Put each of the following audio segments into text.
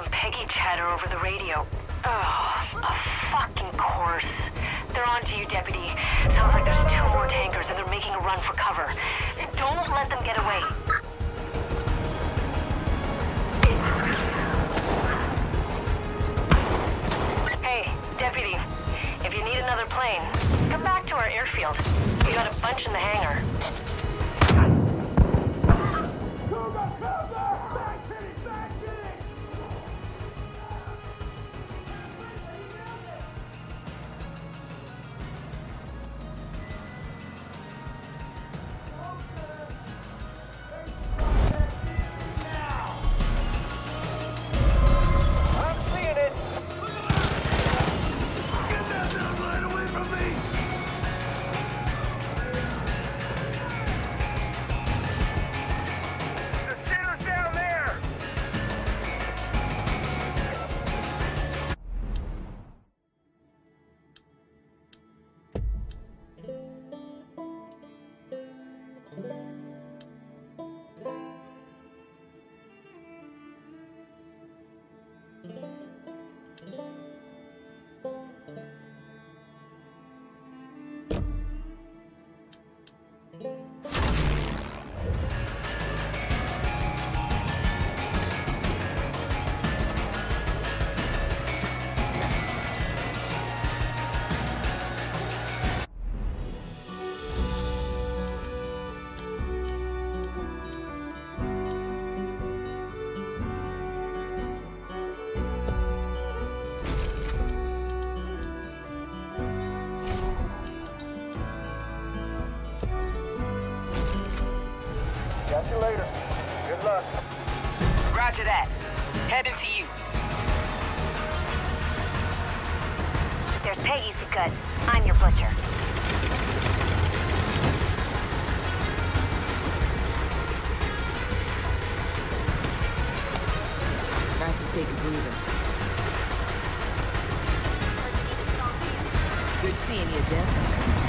Peggy chatter over the radio. Oh, of fucking course. They're on to you, Deputy. Sounds like there's 2 more tankers and they're making a run for cover. Don't let them get away. Hey, Deputy. If you need another plane, come back to our airfield. We got a bunch in the hangar. Catch you later. Good luck. Roger that. Heading to you. There's Peggy's to cut. I'm your butcher. Nice to take a breather. Good seeing you, Jess.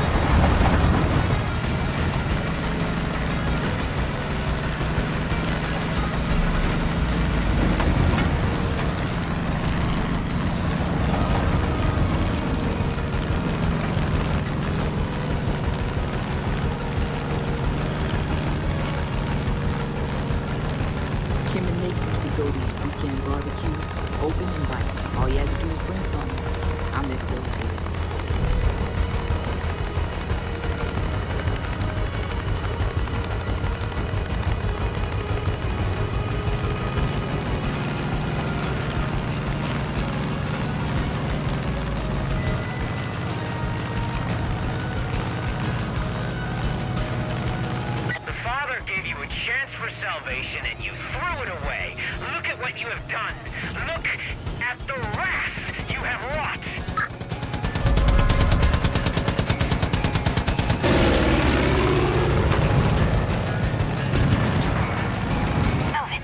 Kim and Nick used to go to these weekend barbecues, open invite. All you had to do was bring something. I miss those days. The Father gave you a chance for salvation and you threw it away. Look at what you have done. Look at the wrath you have wrought. Elvin.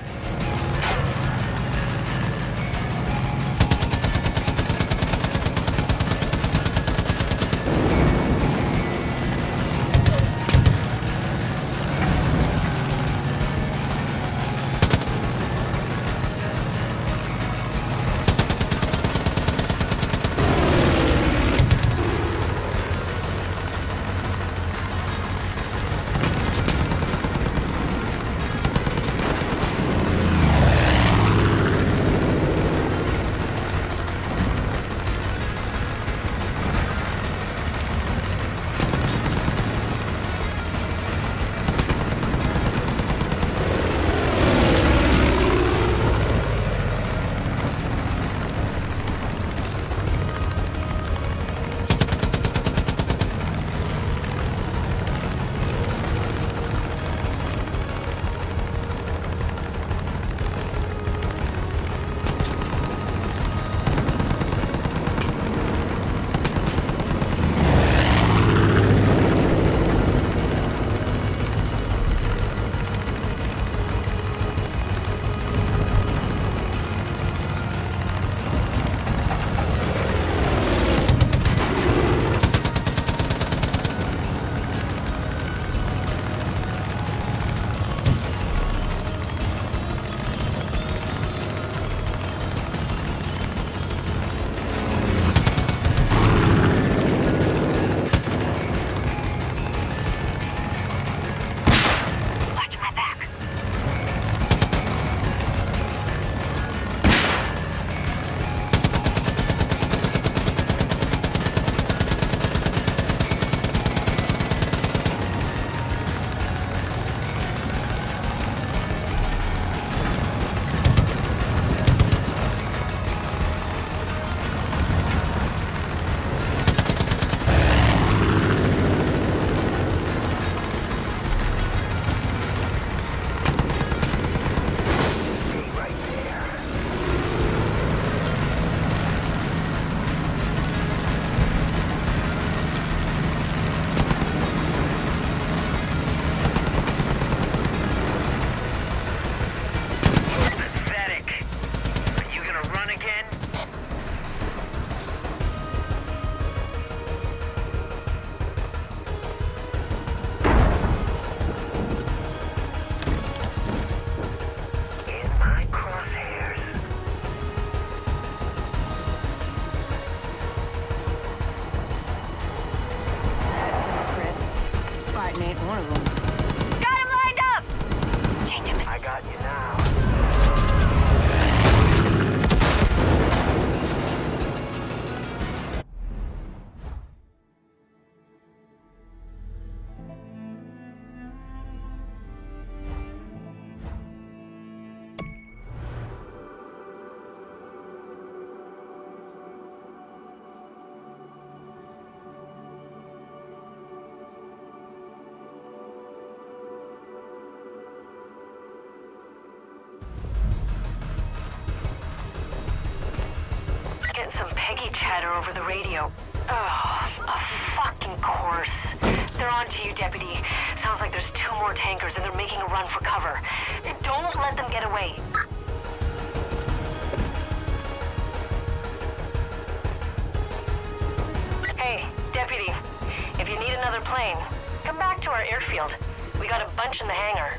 one of them. Got him lined up! Change him. I got you now. Chatter over the radio. Oh, of fucking course. They're on to you, Deputy. Sounds like there's 2 more tankers and they're making a run for cover. Don't let them get away. Hey, Deputy. If you need another plane, come back to our airfield. We got a bunch in the hangar.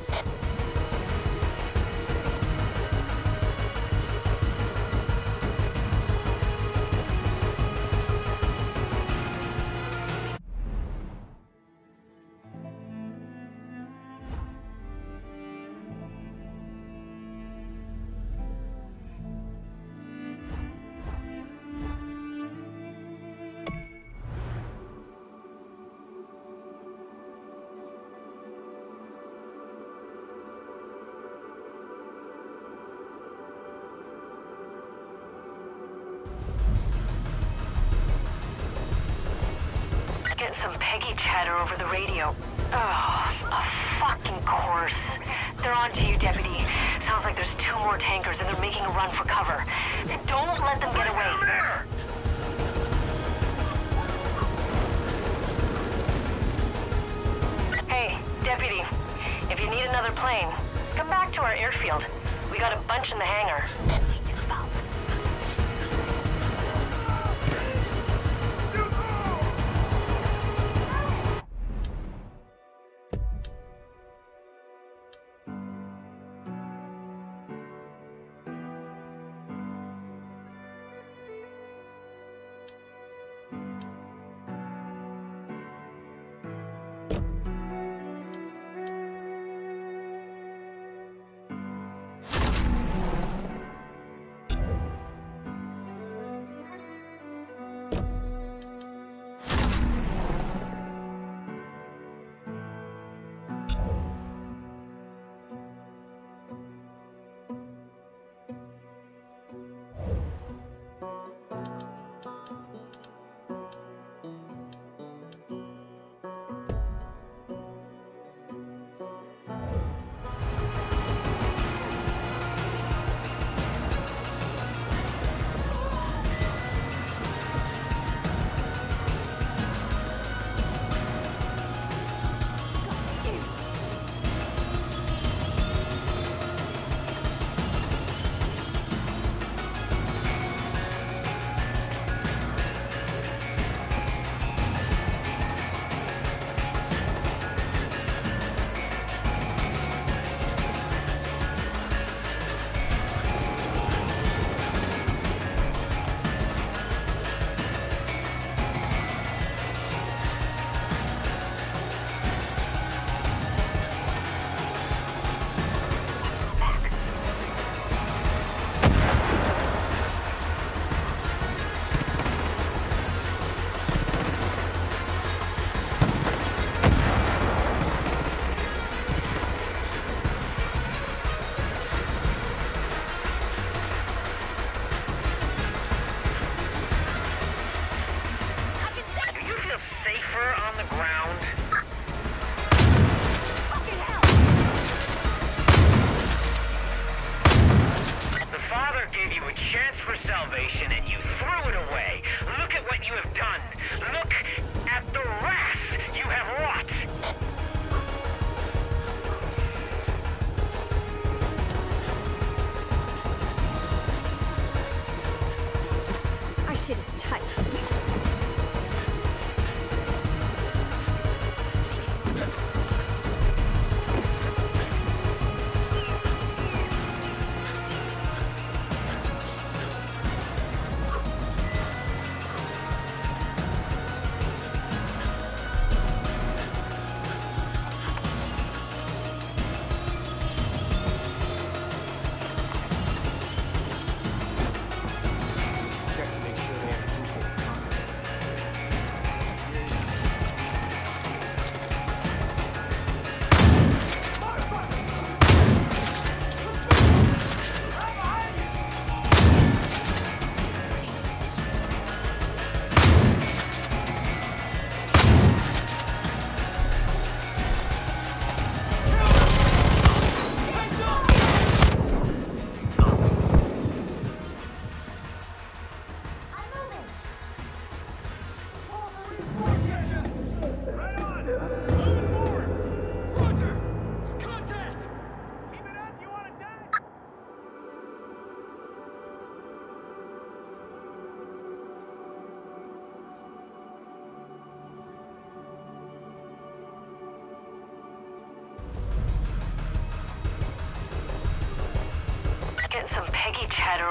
Some Peggy chatter over the radio. Oh, of fucking course. They're on to you, Deputy. Sounds like there's 2 more tankers and they're making a run for cover. Don't let them get away. Hey, Deputy. If you need another plane, come back to our airfield. We got a bunch in the hangar.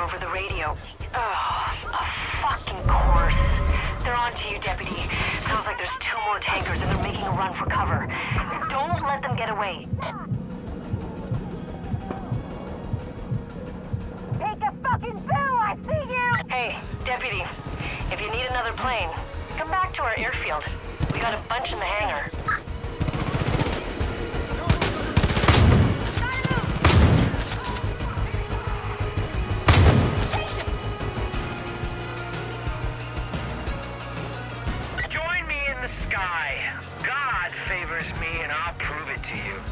over the radio. Oh, a fucking course. They're on to you, Deputy. Sounds like there's two more tankers and they're making a run for cover. Don't let them get away. Take a fucking pill! I see you! Hey, Deputy. If you need another plane, come back to our airfield. We got a bunch in the hangar. Join me in the sky. God favors me and I'll prove it to you.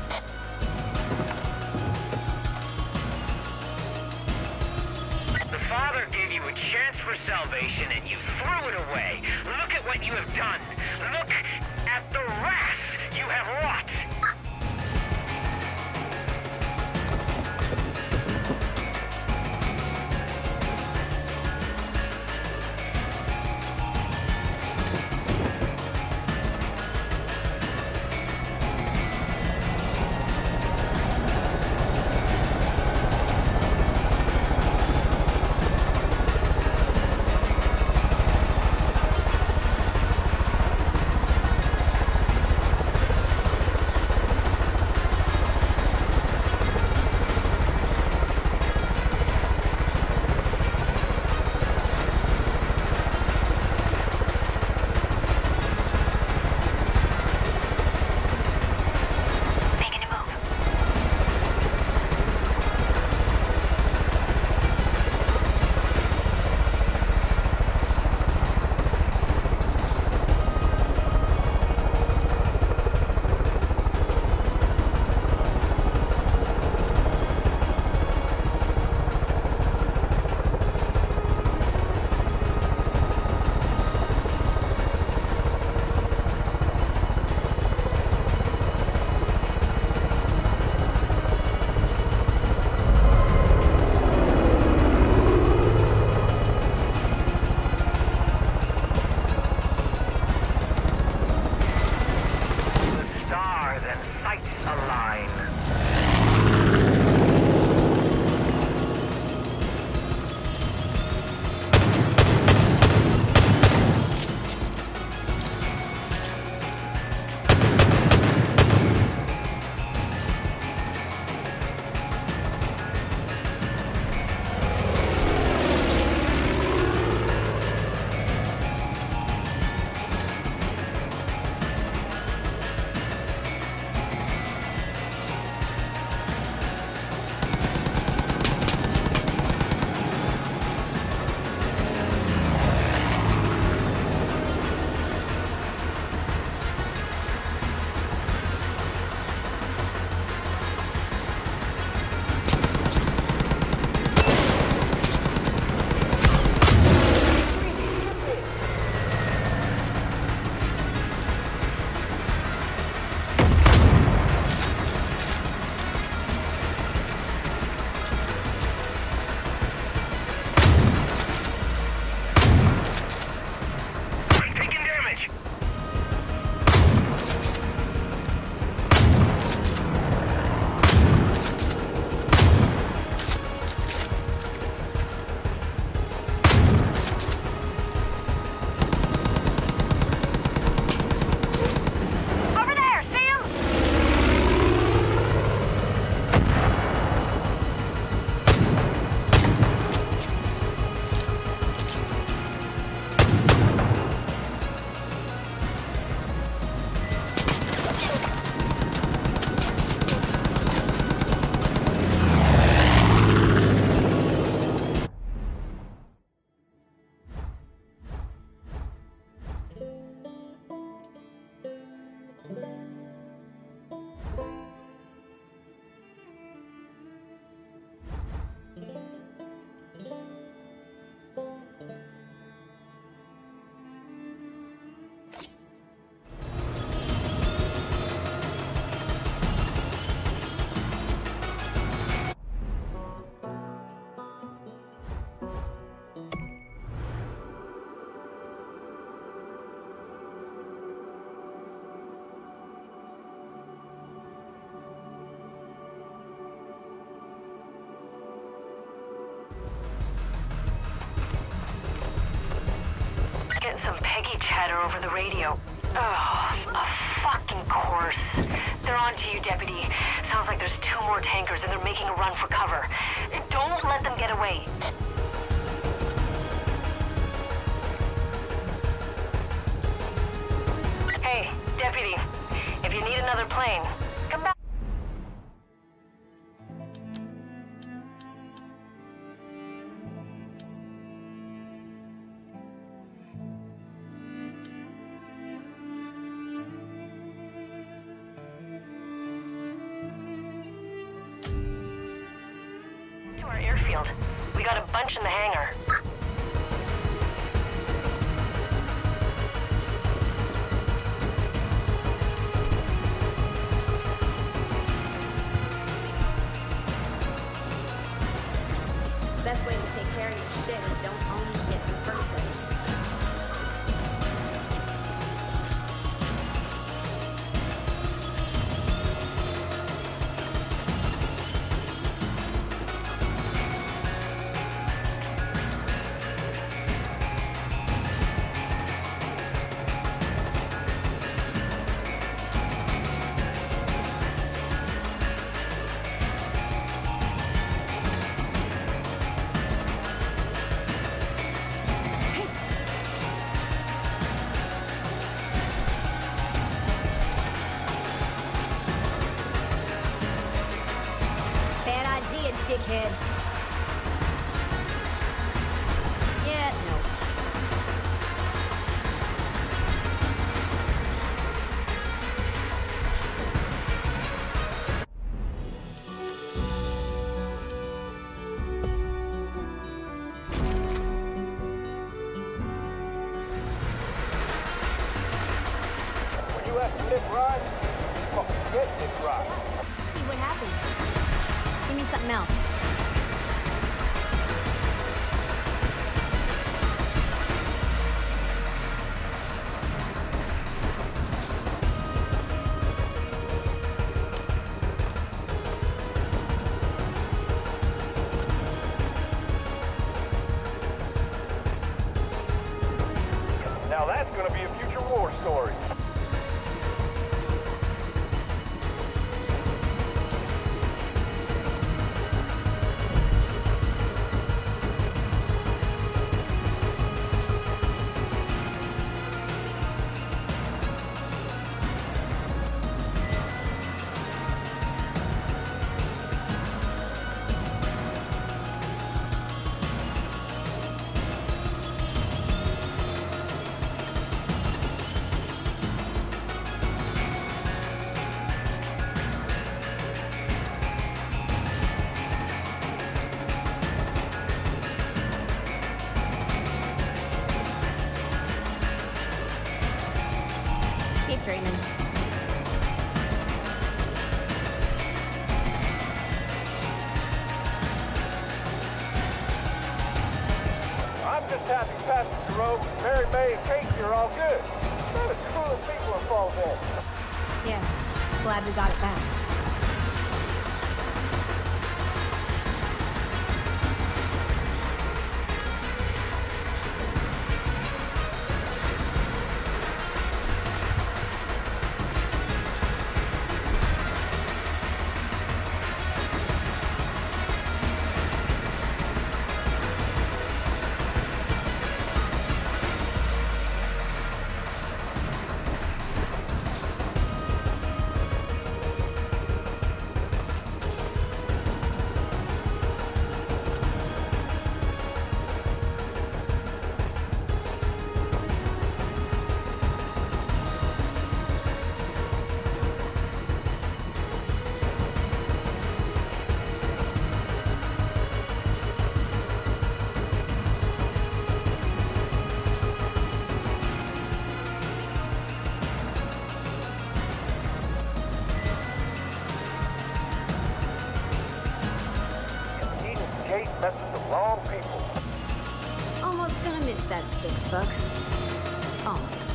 The Father gave you a chance for salvation and you threw it away. Look at what you have done. Look at the wrath you have wrought. chatter over the radio. Oh, a fucking course. They're on to you, Deputy. Sounds like there's 2 more tankers and they're making a run for cover. Don't let them get away. Hey, Deputy. If you need another plane, come back. To our airfield. We got a bunch in the hangar. Best way to take care of your shit is don't own shit in the first place. Dickhead. Yeah, no. When you have to live right, you fucking get this right. See what happens. Give me something else. Now that's gonna be a future war story. Keep dreaming. I'm just happy passenger road. Mary May and Casey are all good. They're the coolest people involved in. Yeah, glad we got it back. Kate messes with the wrong people. Almost gonna miss that sick fuck. Almost.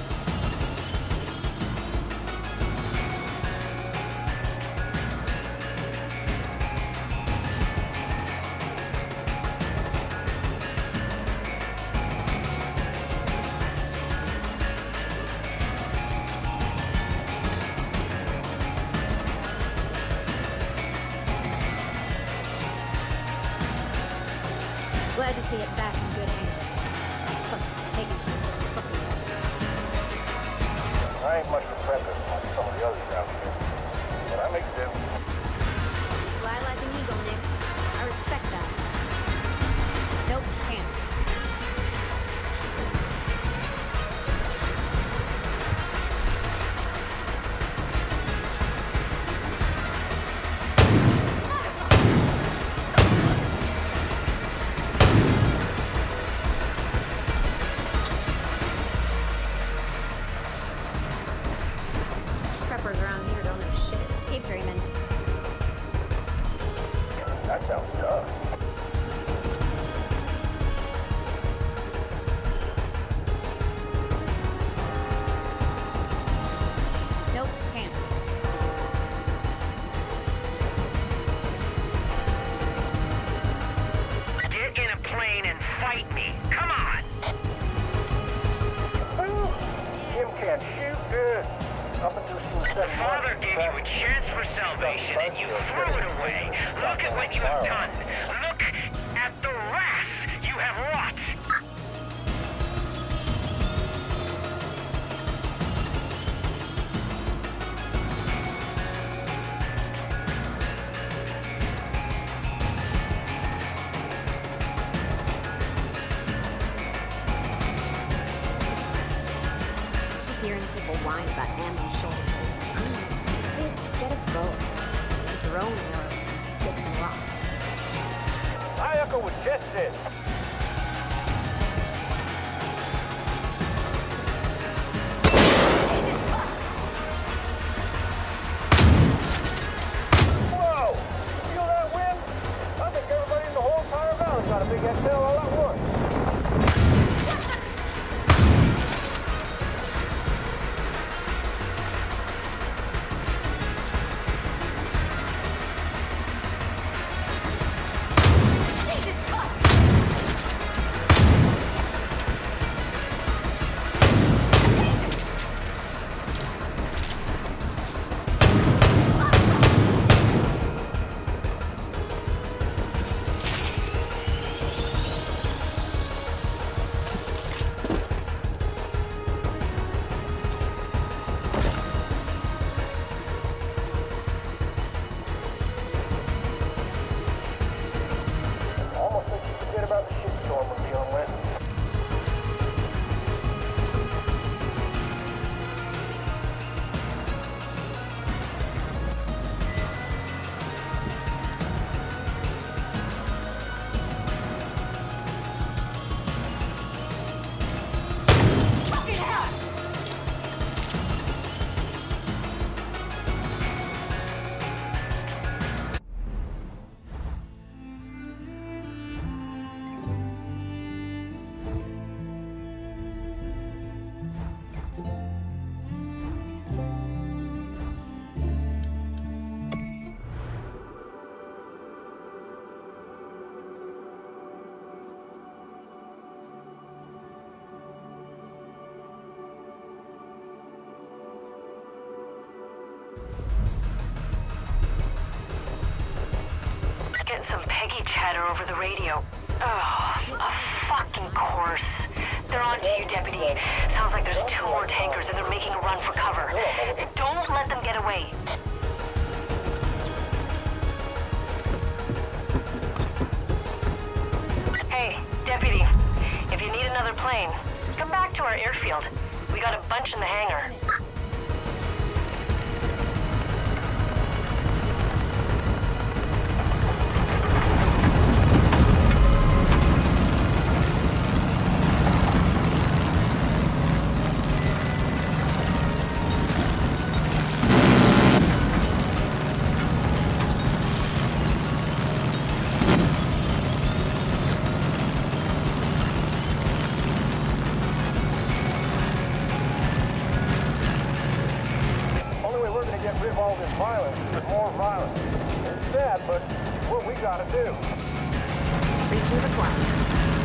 glad to see it back in good hands. Fucking pagans were just fucking up. I ain't much of a prepper like some of the others around here, but I make do. You fly like an eagle, Nick. I respect that. Nope, can't. Preppers around here don't know shit. Keep dreaming. That sounds tough. Nope, can't. Get in a plane and fight me. Come on. Jim can't shoot good. Up until school The Father gave you a chance for salvation, and you threw it away. Look at what you have done. Look at the wrath you have wrought. Keep hearing people whine about ammo shortages. Bitch, get a bow. Make your own arrows from sticks and rocks. I echo what Jess said. Whoa! Feel that wind? I think everybody in the whole entire valley got a big exhale all at once. Almost think you forget about the shitstorm we're dealing with. Getting some Peggy chatter over the radio. Oh, of fucking course. They're on to you, Deputy. Sounds like there's 2 more tankers and they're making a run for cover. Don't let them get away. Hey, Deputy. If you need another plane, come back to our airfield. We got a bunch in the hangar. All this violence is more violence. It's sad, but what we gotta do. Preaching to the choir.